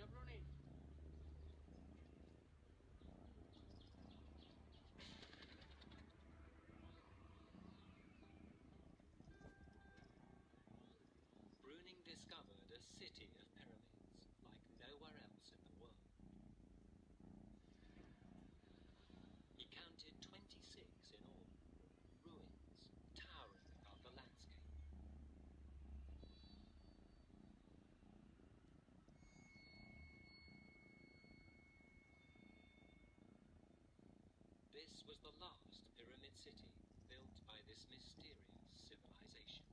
you're running. Bruning discovered a city of pyramids like nowhere else in the world. He counted 26 in all, ruins towering above the landscape. This was the last pyramid city built by this mysterious civilization.